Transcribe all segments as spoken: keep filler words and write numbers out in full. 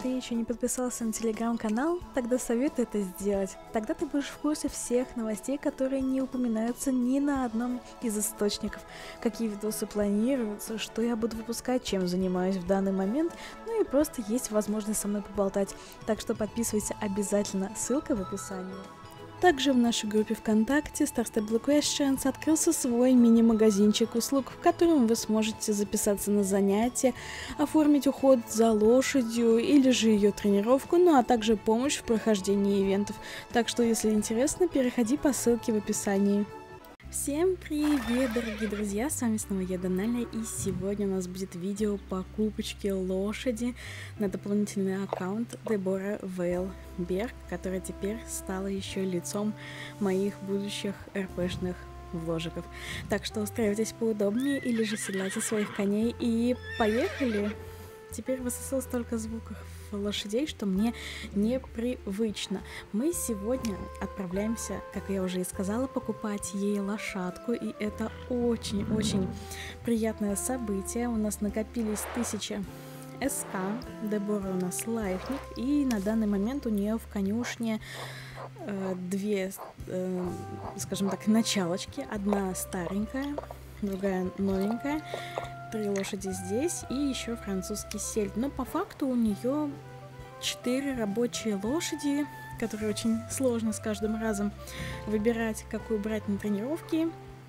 ты еще не подписался на телеграм-канал, тогда советую это сделать. Тогда ты будешь в курсе всех новостей, которые не упоминаются ни на одном из источников. Какие видосы планируются, что я буду выпускать, чем занимаюсь в данный момент, ну и просто есть возможность со мной поболтать. Так что подписывайся обязательно, ссылка в описании. Также в нашей группе ВКонтакте Star Stable Questions открылся свой мини-магазинчик услуг, в котором вы сможете записаться на занятия, оформить уход за лошадью или же ее тренировку, ну а также помощь в прохождении ивентов. Так что, если интересно, переходи по ссылке в описании. Всем привет, дорогие друзья, с вами снова я, Даналя, и сегодня у нас будет видео покупочки лошади на дополнительный аккаунт Дебора Вейл Берг, которая теперь стала еще лицом моих будущих РПшных вложиков. Так что устраивайтесь поудобнее или же седлайте своих коней и поехали! Теперь в ССЛ столько звуков лошадей, что мне непривычно. Мы сегодня отправляемся, как я уже и сказала, покупать ей лошадку, и это очень-очень приятное событие. У нас накопились тысячи СК, Дебора у нас лайфник, и на данный момент у нее в конюшне э, две, э, скажем так, началочки. Одна старенькая, другая новенькая. Три лошади здесь и еще французский сельдь. Но по факту у нее четыре рабочие лошади, которые очень сложно с каждым разом выбирать, какую брать на тренировки.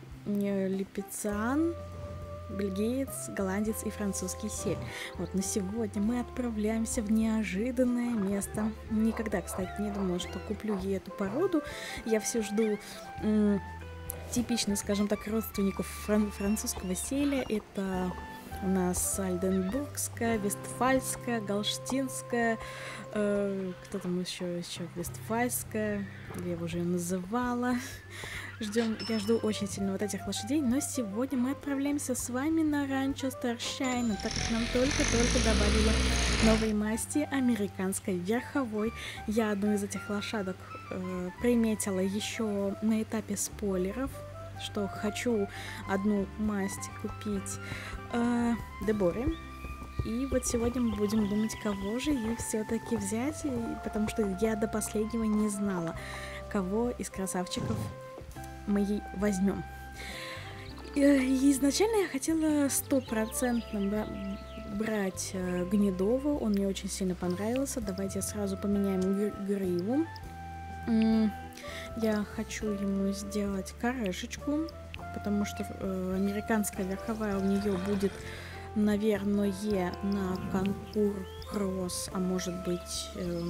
Липецан, бельгиец, голландец и французский сельдь. Вот, на сегодня мы отправляемся в неожиданное место. Никогда, кстати, не думала, что куплю ей эту породу. Я все жду м- типично, скажем так, родственников фран- французского селя. Это у нас Альденбургская, Вестфальская, Галштинская, э, кто там еще, еще Вестфальская, я уже ее называла. Ждем, я жду очень сильно вот этих лошадей, но сегодня мы отправляемся с вами на ранчо Старшайна, так как нам только-только добавили новые масти американской верховой. Я одну из этих лошадок э, приметила еще на этапе спойлеров, что хочу одну масть купить э, Деборе. И вот сегодня мы будем думать, кого же ей все-таки взять, и, потому что я до последнего не знала, кого из красавчиков мы ей возьмем. И изначально я хотела стопроцентно брать э, Гнедову, он мне очень сильно понравился. Давайте сразу поменяем гриву. Я хочу ему сделать корешечку, потому что э, американская верховая у нее будет, наверное, на конкур кросс, а может быть, э,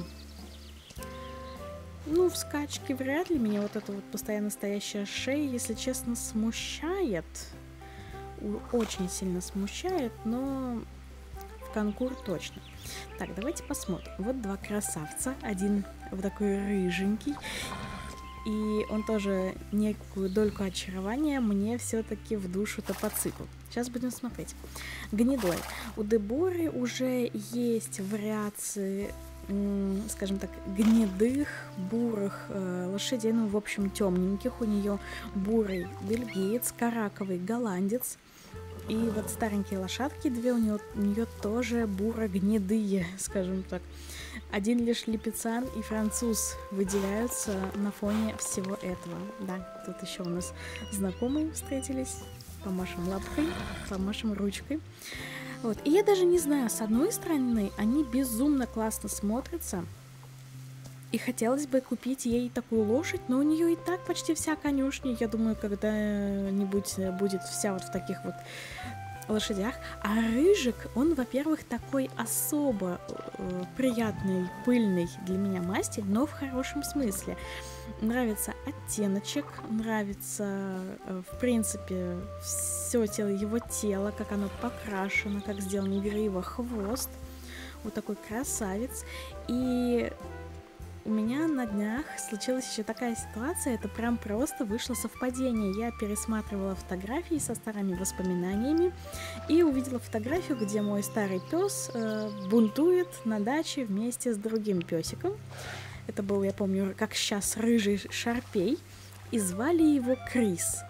ну, в скачке вряд ли. Меня вот эта вот постоянно стоящая шея, если честно, смущает. Очень сильно смущает, но в конкур точно. Так, давайте посмотрим. Вот два красавца. Один вот такой рыженький. И он тоже некую дольку очарования мне все-таки в душу-то подсыпал. Сейчас будем смотреть. Гнедой. У Деборы уже есть вариации, скажем так, гнедых, бурых э, лошадей, ну, в общем, темненьких. У нее бурый бельгиец, караковый голландец. И вот старенькие лошадки, две у нее, у нее тоже буро-гнедые, скажем так. Один лишь липецан и француз выделяются на фоне всего этого. Да, тут еще у нас знакомые встретились. Помашем лапкой, помашем ручкой. Вот. И я даже не знаю, с одной стороны, они безумно классно смотрятся. И хотелось бы купить ей такую лошадь, но у нее и так почти вся конюшня. Я думаю, когда-нибудь будет вся вот в таких вот лошадях. А рыжик, он, во-первых, такой особо э, приятный, пыльный для меня масти, но в хорошем смысле. Нравится оттеночек, нравится, э, в принципе, все тело, его тело, как оно покрашено, как сделан грива, хвост. Вот такой красавец. И у меня на днях случилась еще такая ситуация, это прям просто вышло совпадение. Я пересматривала фотографии со старыми воспоминаниями и увидела фотографию, где мой старый пес э, бунтует на даче вместе с другим песиком. Это был, я помню, как сейчас, рыжий шарпей, и звали его Крис.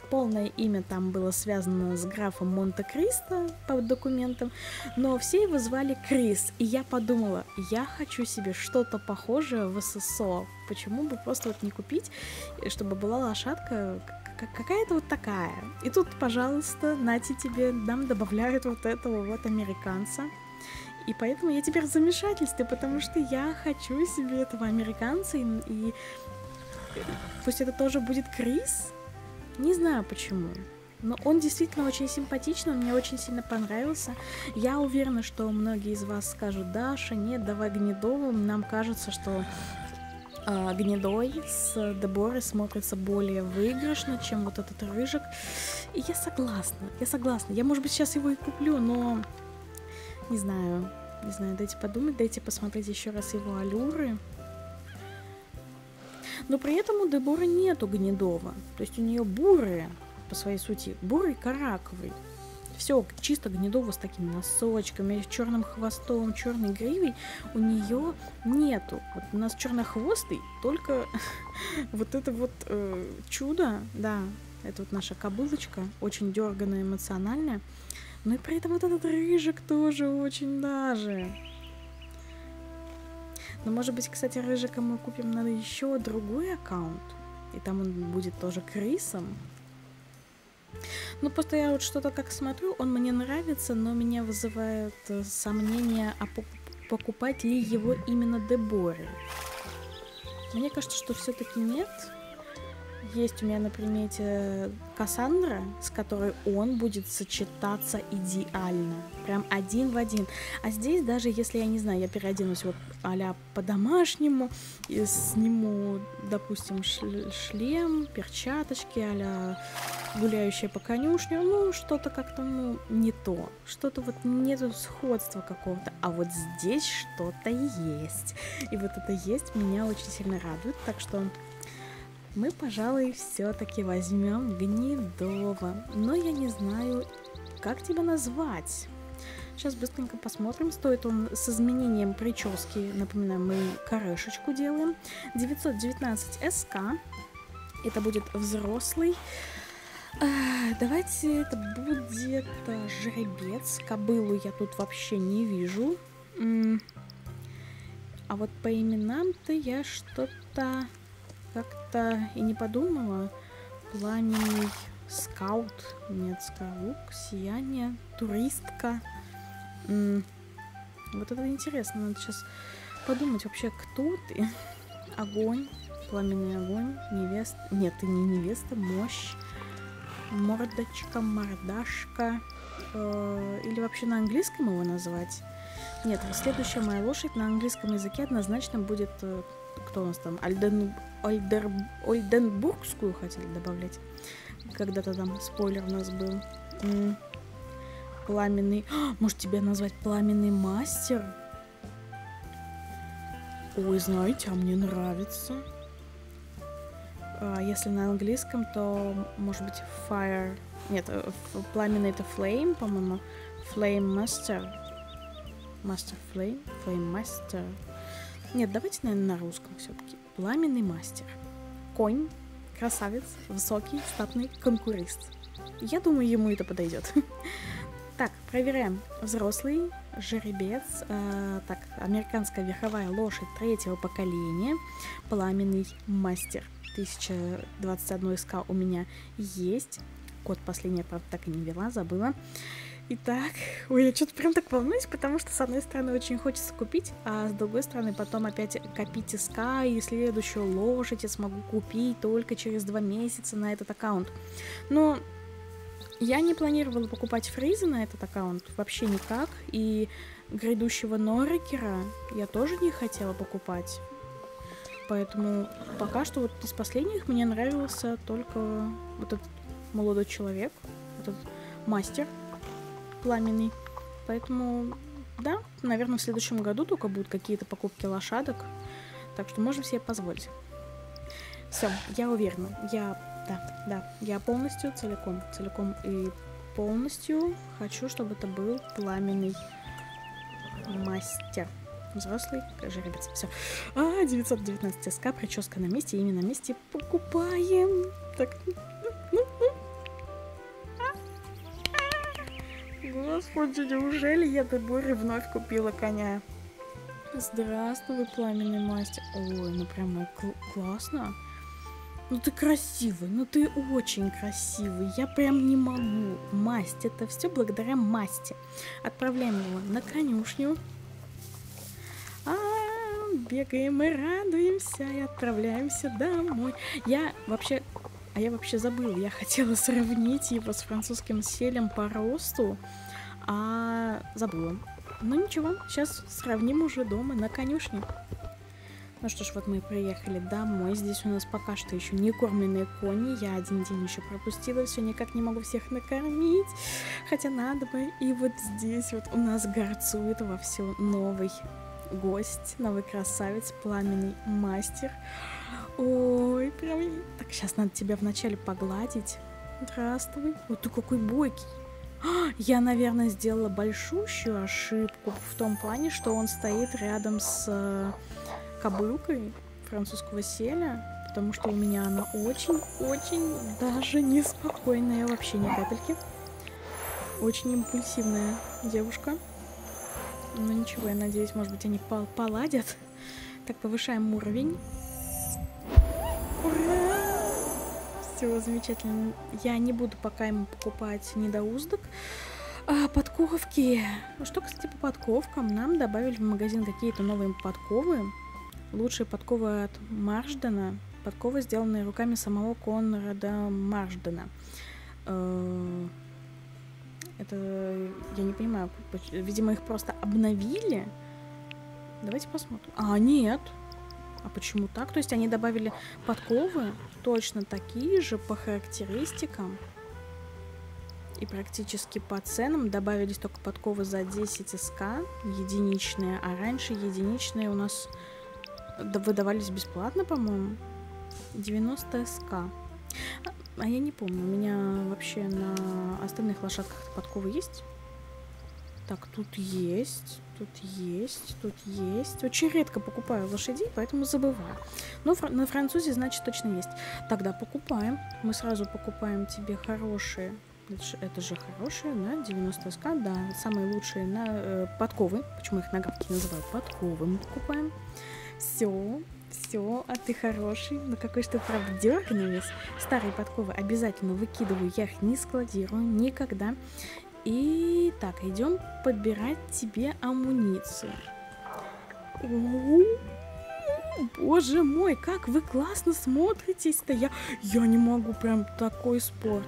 полное имя там было связано с графом Монте-Кристо по документам, но все его звали Крис. И я подумала, я хочу себе что-то похожее в ССО. Почему бы просто вот не купить, чтобы была лошадка какая-то вот такая. И тут, пожалуйста, нате тебе, нам добавляют вот этого вот американца. И поэтому я теперь в замешательстве, потому что я хочу себе этого американца, и, и пусть это тоже будет Крис. Не знаю почему, но он действительно очень симпатичный, он мне очень сильно понравился. Я уверена, что многие из вас скажут: Даша, нет, давай Гнедовым. Нам кажется, что э, Гнедой с Деборой смотрится более выигрышно, чем вот этот Рыжик. И я согласна, я согласна. Я, может быть, сейчас его и куплю, но не знаю, не знаю, дайте подумать, дайте посмотреть еще раз его аллюры. Но при этом у Деборы нету Гнедова. То есть у нее бурые, по своей сути, бурый караковый. Все чисто Гнедово с такими носочками, с черным хвостом, черной гривой у нее нету. Вот у нас чернохвостый, только вот это вот э, чудо, да, это вот наша кобылочка, очень дерганая, эмоциональная. Но и при этом вот этот Рыжик тоже очень даже. Но, может быть, кстати, Рыжика мы купим на еще другой аккаунт. И там он будет тоже Крисом. Ну, просто я вот что-то как смотрю, он мне нравится, но меня вызывает сомнения, а покупать ли его именно Деборе. Мне кажется, что все-таки нет. Есть у меня на примете Кассандра, с которой он будет сочетаться идеально. Прям один в один. А здесь даже если, я не знаю, я переоденусь вот а-ля по-домашнему, и сниму, допустим, шлем, перчаточки а-ля гуляющая по конюшне, ну, что-то как-то, ну, не то. Что-то вот нету сходства какого-то. А вот здесь что-то есть. И вот это есть меня очень сильно радует. Так что мы, пожалуй, все-таки возьмем Гнедова. Но я не знаю, как тебя назвать. Сейчас быстренько посмотрим. Стоит он с изменением прически. Напоминаю, мы корешечку делаем. девятьсот девятнадцать эс ка. Это будет взрослый. А, давайте это будет жеребец. Кобылу я тут вообще не вижу. А вот по именам-то я что-то как-то и не подумала. Пламенный скаут, немецкая лук, сияние, туристка. М-м. Вот это интересно. Надо сейчас подумать вообще, кто ты. Огонь, пламенный огонь, невеста. Нет, ты не невеста, мощь. Мордочка, мордашка. Э-э- или вообще на английском его назвать? Нет, следующая моя лошадь на английском языке однозначно будет... Кто у нас там? Альден... Ольдер... Ольденбургскую хотели добавлять. Когда-то там спойлер у нас был. М-м. Пламенный... А, может, тебя назвать пламенный мастер? Ой, знаете, а мне нравится. А если на английском, то, может быть, fire... Нет, пламенный это flame, по-моему. Flame master. Master flame. Flame master. Нет, давайте, наверное, на русском все-таки. Пламенный мастер. Конь, красавец, высокий, статный, конкурист. Я думаю, ему это подойдет. Так, проверяем. Взрослый, жеребец. Э, так, американская верховая лошадь третьего поколения. Пламенный мастер. тысяча двадцать один эс ка у меня есть. Код последний, правда, так и не ввела, забыла. Итак, ой, я что-то прям так волнуюсь, потому что, с одной стороны, очень хочется купить, а с другой стороны, потом опять копить эс ка, и следующую лошадь я смогу купить только через два месяца на этот аккаунт. Но я не планировала покупать фризы на этот аккаунт, вообще никак, и грядущего Норрикера я тоже не хотела покупать. Поэтому пока что вот из последних мне нравился только вот этот молодой человек, вот этот мастер пламенный. Поэтому, да, наверное, в следующем году только будут какие-то покупки лошадок. Так что можем себе позволить. Все, я уверена. Я, да, да, я полностью, целиком, целиком и полностью хочу, чтобы это был пламенный мастер. Взрослый жеребец. Все. А, девятьсот девятнадцать эс ка, прическа на месте, имя на месте. Покупаем. Так, ну, ну, Господи, неужели я до бури вновь купила коня? Здравствуй, пламенный мастер. Ой, ну прямо кл- классно. Ну ты красивый, ну ты очень красивый. Я прям не могу. Масть, это все благодаря масти. Отправляем его на конюшню. А-а-а, бегаем и радуемся, и отправляемся домой. Я вообще... А я вообще забыла, я хотела сравнить его с французским селем по росту, а забыла. Ну ничего, сейчас сравним уже дома на конюшне. Ну что ж, вот мы приехали домой. Здесь у нас пока что еще не кормленные кони. Я один день еще пропустила, все никак не могу всех накормить. Хотя надо бы. И вот здесь вот у нас горцует вовсю новый гость, новый красавец, пламенный мастер. Ой, прям... Так, сейчас надо тебя вначале погладить. Здравствуй. Вот ты какой бойкий. А, я, наверное, сделала большущую ошибку в том плане, что он стоит рядом с э, кобылкой французского селя, потому что у меня она очень-очень даже неспокойная, вообще ни капельки. Очень импульсивная девушка. Ну ничего, я надеюсь, может быть, они пол- поладят. Так, повышаем уровень. Ура! Все замечательно. Я не буду пока ему покупать недоуздок. А, подковки. Что, кстати, по подковкам? Нам добавили в магазин какие-то новые подковы. Лучшие подковы от Маршдена. Подковы, сделанные руками самого Конрада Маршдена. Это я не понимаю. Видимо, их просто обновили. Давайте посмотрим. А, нет. А почему так? То есть они добавили подковы точно такие же по характеристикам и практически по ценам. Добавились только подковы за десять СК, единичные, а раньше единичные у нас выдавались бесплатно, по-моему. девяносто СК. А я не помню, у меня вообще на остальных лошадках подковы есть? Так, тут есть, тут есть, тут есть. Очень редко покупаю лошадей, поэтому забываю. Но фр- на французе, значит, точно есть. Тогда покупаем. Мы сразу покупаем тебе хорошие. Это же, это же хорошие на девяносто СК, да. Самые лучшие на э, подковы. Почему их наградки называют? Подковы мы покупаем. Все, все, а ты хороший. Ну какой же ты, правда, дерганый весь. Старые подковы обязательно выкидываю. Я их не складирую никогда. И так, идем подбирать тебе амуницию. О-о-о, боже мой, как вы классно смотритесь-то. Я, я не могу, прям такой спорт.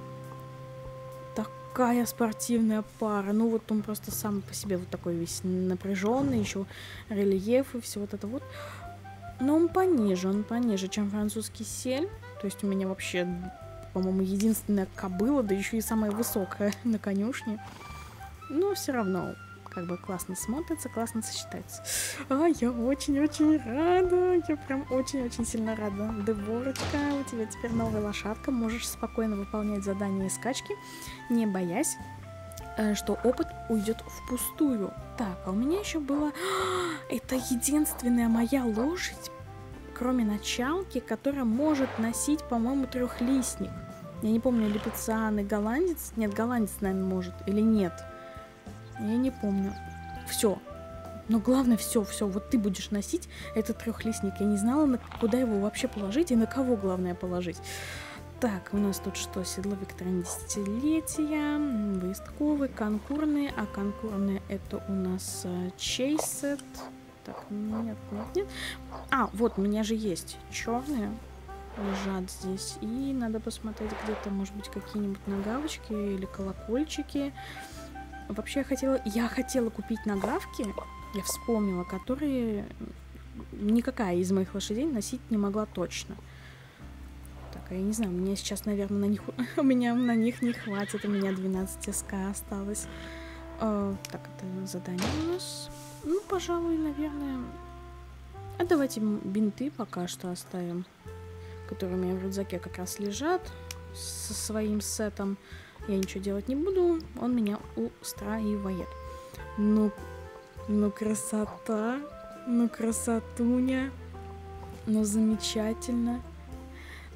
Такая спортивная пара. Ну вот он просто сам по себе вот такой весь напряженный, еще рельеф и все вот это вот. Но он пониже, он пониже, чем французский сель. То есть у меня вообще... По-моему, единственная кобыла, да еще и самая высокая на конюшне. Но все равно, как бы классно смотрится, классно сочетается. А, я очень-очень рада. Я прям очень-очень сильно рада. Деборочка, у тебя теперь новая лошадка. Можешь спокойно выполнять задания и скачки, не боясь, что опыт уйдет впустую. Так, а у меня еще было... Это единственная моя лошадь, кроме началки, которая может носить, по-моему, трехлистник. Я не помню, липецан и голландец. Нет, голландец, наверное, может. Или нет. Я не помню. Все. Но главное, все, все. Вот ты будешь носить этот трехлистник. Я не знала, куда его вообще положить и на кого, главное, положить. Так, у нас тут что? Седло Викторины десятилетия, выездковые, конкурные. А конкурные это у нас чейсет. Так, нет, нет, нет. А, вот, у меня же есть черные, лежат здесь. И надо посмотреть где-то, может быть, какие-нибудь нагавочки или колокольчики. Вообще я хотела, я хотела купить нагавки, я вспомнила, которые никакая из моих лошадей носить не могла точно. Так, а я не знаю, у меня сейчас, наверное, на них, у меня на них не хватит, у меня двенадцать СК осталось. О, так, это задание у нас... Ну, пожалуй, наверное... А давайте бинты пока что оставим, которые у меня в рюкзаке как раз лежат со своим сетом. Я ничего делать не буду, он меня устраивает. Ну, ну красота, ну красотуня, ну замечательно.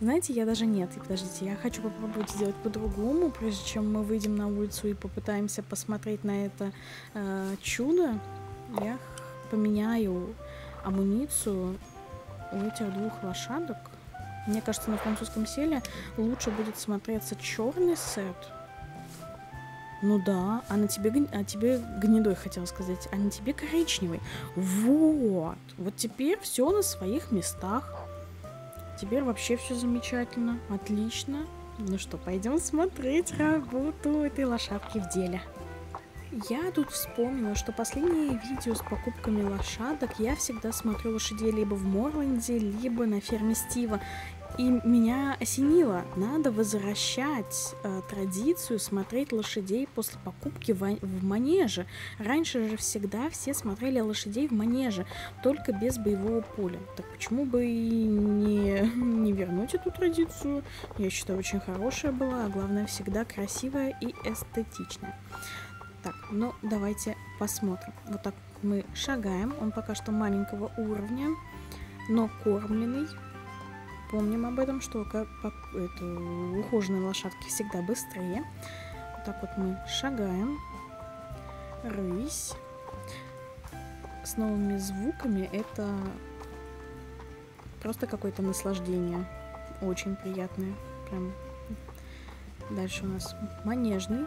Знаете, я даже нет, подождите, я хочу попробовать сделать по-другому, прежде чем мы выйдем на улицу и попытаемся посмотреть на это э, чудо. Я поменяю амуницию у этих двух лошадок. Мне кажется, на французском селе лучше будет смотреться черный сет. Ну да, а на тебе, а тебе гнедой, хотела сказать, а на тебе коричневый. Вот, вот теперь все на своих местах. Теперь вообще все замечательно, отлично. Ну что, пойдем смотреть работу этой лошадки в деле. Я тут вспомнила, что последние видео с покупками лошадок я всегда смотрю лошадей либо в Морленде, либо на ферме Стива. И меня осенило, надо возвращать э, традицию смотреть лошадей после покупки в, в манеже. Раньше же всегда все смотрели лошадей в манеже, только без боевого поля. Так почему бы и не, не вернуть эту традицию? Я считаю, очень хорошая была, а главное, всегда красивая и эстетичная. Так, ну давайте посмотрим. Вот так мы шагаем, он пока что маленького уровня, но кормленный. Помним об этом, что как, как, это, ухоженные лошадки всегда быстрее. Вот так вот мы шагаем. Рысь. С новыми звуками это просто какое-то наслаждение. Очень приятное. Прям. Дальше у нас манежный.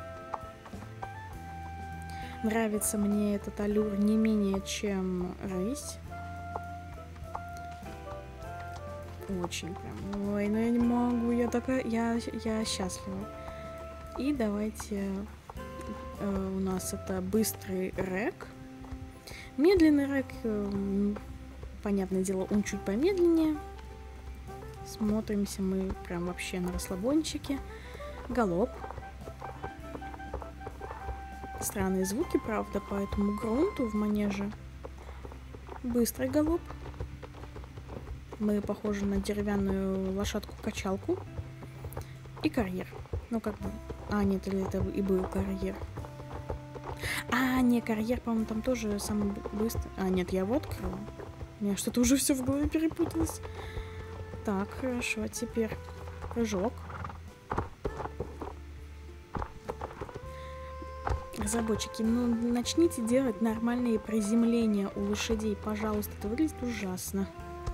Нравится мне этот аллюр не менее, чем рысь. Очень прям. Ой, ну я не могу, я такая, я, я счастлива. И давайте э, у нас это быстрый рэк. Медленный рэк, э, понятное дело, он чуть помедленнее. Смотримся мы прям вообще на расслабончике. Галоп. Странные звуки, правда, по этому грунту в манеже. Быстрый галоп. Мы похожи на деревянную лошадку-качалку. И карьер. Ну, как бы... А, нет, или это и был карьер. А, не, карьер, по-моему, там тоже самый быстрый. А, нет, я его открыла. У меня что-то уже все в голове перепуталось. Так, хорошо, теперь прыжок. Разработчики, ну, начните делать нормальные приземления у лошадей, пожалуйста. Это выглядит ужасно.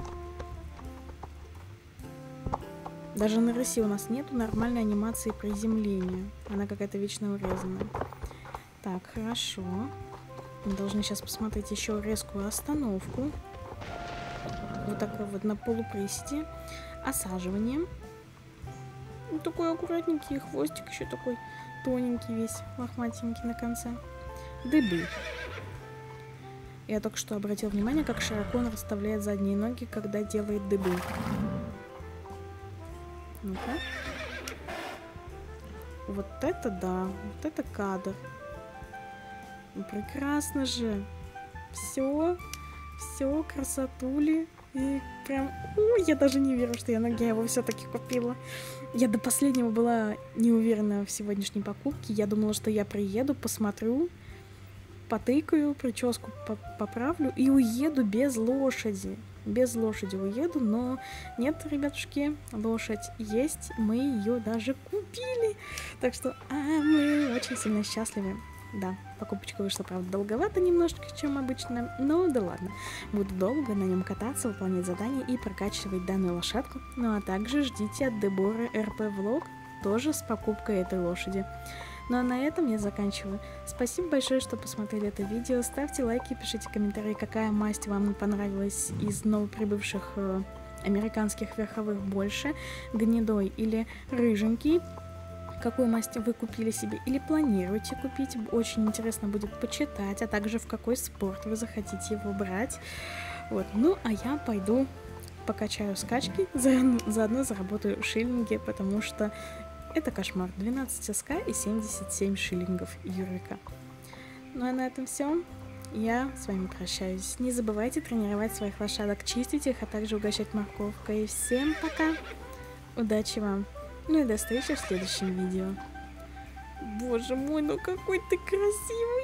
Даже на рыси у нас нету нормальной анимации приземления. Она какая-то вечно урезанная. Так, хорошо. Мы должны сейчас посмотреть еще резкую остановку. Вот такой вот на полуприседе. Осаживание. Вот такой аккуратненький хвостик, еще такой тоненький весь, лохматенький на конце. Дыбы. Я только что обратил внимание, как широко он расставляет задние ноги, когда делает дыбы. Ну-ка. Вот это да, вот это кадр. Ну, прекрасно же. Все, все, красотули. И прям, ой, я даже не верю, что я ноги его все-таки купила. Я до последнего была не уверена в сегодняшней покупке. Я думала, что я приеду, посмотрю, потыкаю, прическу поправлю и уеду без лошади. Без лошади уеду, но нет, ребятушки, лошадь есть, мы ее даже купили. Так что а, мы очень сильно счастливы. Да, покупочка вышла, правда, долговато немножко, чем обычно, но да ладно. Буду долго на нем кататься, выполнять задания и прокачивать данную лошадку. Ну а также ждите от Деборы эр пи влог тоже с покупкой этой лошади. Ну а на этом я заканчиваю. Спасибо большое, что посмотрели это видео. Ставьте лайки, пишите комментарии, какая масть вам понравилась из новоприбывших э, американских верховых больше. Гнедой или рыженький. Какую масть вы купили себе или планируете купить. Очень интересно будет почитать, а также в какой спорт вы захотите его брать. Вот. Ну а я пойду покачаю скачки, заодно заработаю шиллинги, потому что это кошмар. двенадцать СК и семьдесят семь шиллингов Юрика. Ну а на этом все. Я с вами прощаюсь. Не забывайте тренировать своих лошадок, чистить их, а также угощать морковкой. И всем пока! Удачи вам! Ну и до встречи в следующем видео. Боже мой, ну какой ты красивый!